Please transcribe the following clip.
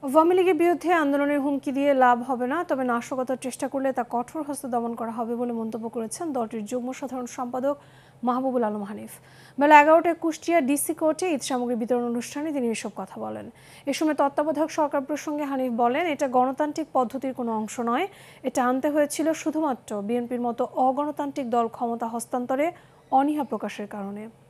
আওয়ামী লীগের বিরুদ্ধে আন্দোলনের হুমকি দিয়ে লাভ হবে না, তবে নাশকতার চেষ্টা করলে তা কঠোর হস্তে দমন করা হবে বলে মন্তব্য করেছেন দলটির যুগ্ম সাধারণ সম্পাদক মাহবুবুল আলম হানিফ। বেলা 11টায় কুষ্টিয়া ডিসি কোর্টে ঈদ সামগ্রী বিতরণ অনুষ্ঠানে তিনি এসব কথা বলেন। এ সময় তত্ত্বাবধায়ক সরকার প্রসঙ্গে হানিফ বলেন, এটা গণতান্ত্রিক পদ্ধতির কোনো অংশ নয়, এটা আনতে হয়েছিল শুধুমাত্র বিএনপির মতো অগণতান্ত্রিক দল ক্ষমতা হস্তান্তরে অনীহা প্রকাশের কারণে।